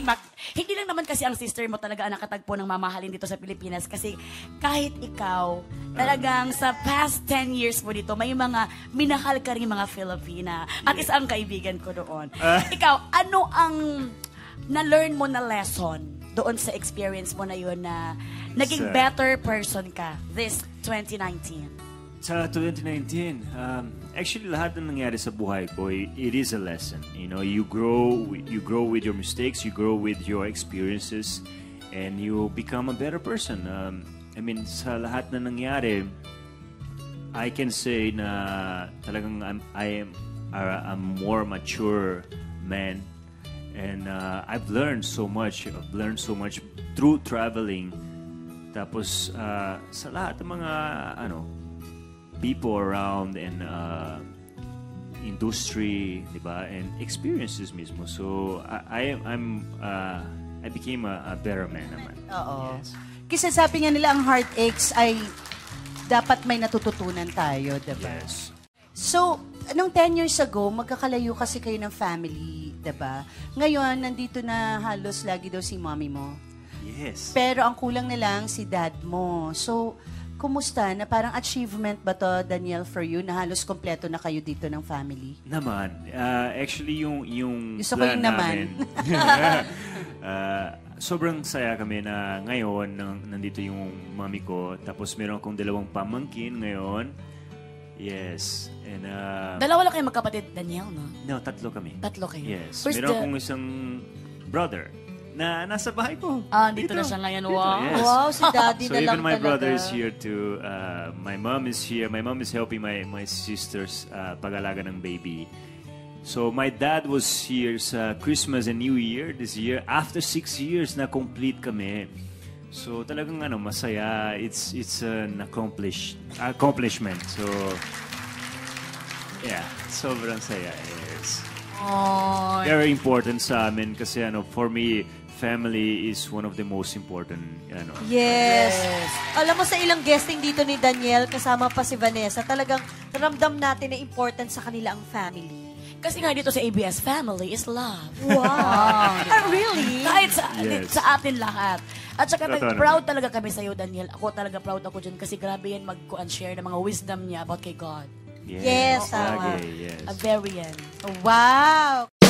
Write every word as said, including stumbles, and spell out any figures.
mak hindi lang naman kasi ang sister mo talaga ang nakatagpo ng mamahalin dito sa Pilipinas. Kasi kahit ikaw, talagang sa past ten years mo dito, may mga minahal ka rin mga Filipina. At Yeah. isang kaibigan ko doon. Uh, Ikaw, ano ang na-learn mo na lesson doon sa experience mo na yun na naging Sa- better person ka this twenty nineteen? Sa twenty nineteen, um, actually lahat ng nangyari sa buhay ko, it, it is a lesson. You know, you grow, you grow with your mistakes, you grow with your experiences, and you become a better person. Um, I mean, sa lahat na nangyari, I can say na talagang I'm, I am a, a more mature man, and uh, I've learned so much. I've learned so much through traveling. Tapos uh, sa lahat ng mga ano. people around and uh, industry, diba, and experiences mismo. So I, I am I'm uh, I became a, a better man naman. Oo. Yes. Kasi sabi nga nila ang heartaches ay dapat may natututunan tayo, diba? Yes. So, nung ten years ago, magkakalayo kasi kayo ng family, diba? Ngayon, nandito na halos lagi daw si mommy mo. Yes. Pero ang kulang na lang si dad mo. So, kumusta? Na parang achievement ba to, Daniel, for you, na halos kompleto na kayo dito ng family? Naman. Uh, actually, yung, yung Gusto ko plan yung naman. namin, uh, sobrang saya kami na ngayon, nang, nandito yung mami ko. Tapos meron akong dalawang pamangkin ngayon. Yes. And, uh, Dalawa lang kayo magkapatid, Daniel, no? no, tatlo kami. Tatlo kayo. Yes. Where's Meron the- akong isang brother na nasa bahay ko. Ah, dito na siya ngayon. Dito, Wow. yes. Wow, si daddy So na lang even my talaga. brother is here too. Uh, my mom is here. My mom is helping my my sisters uh, pag-alaga ng baby. So my dad was here sa Christmas and New Year this year. After six years na complete kami. So talagang ano, masaya. It's it's an accomplish accomplishment. So yeah, sobrang saya. Yes. Oh, Very important sa amin kasi ano, for me, family is one of the most important, ano. Yes. Alam mo, sa ilang guesting dito ni Daniel, kasama pa si Vanessa, talagang ramdam natin na important sa kanila ang family. kasi nga dito sa A B S, family is love. Wow. Ah, really? Kahit sa, Yes. sa atin lahat. At saka Totoo nag- naman. proud talaga kami sa'yo, Daniel. Ako talaga proud ako dyan kasi grabe yan mag-share ng mga wisdom niya about kay God. Yes, tama. Lagi, yes. A very yan. Wow.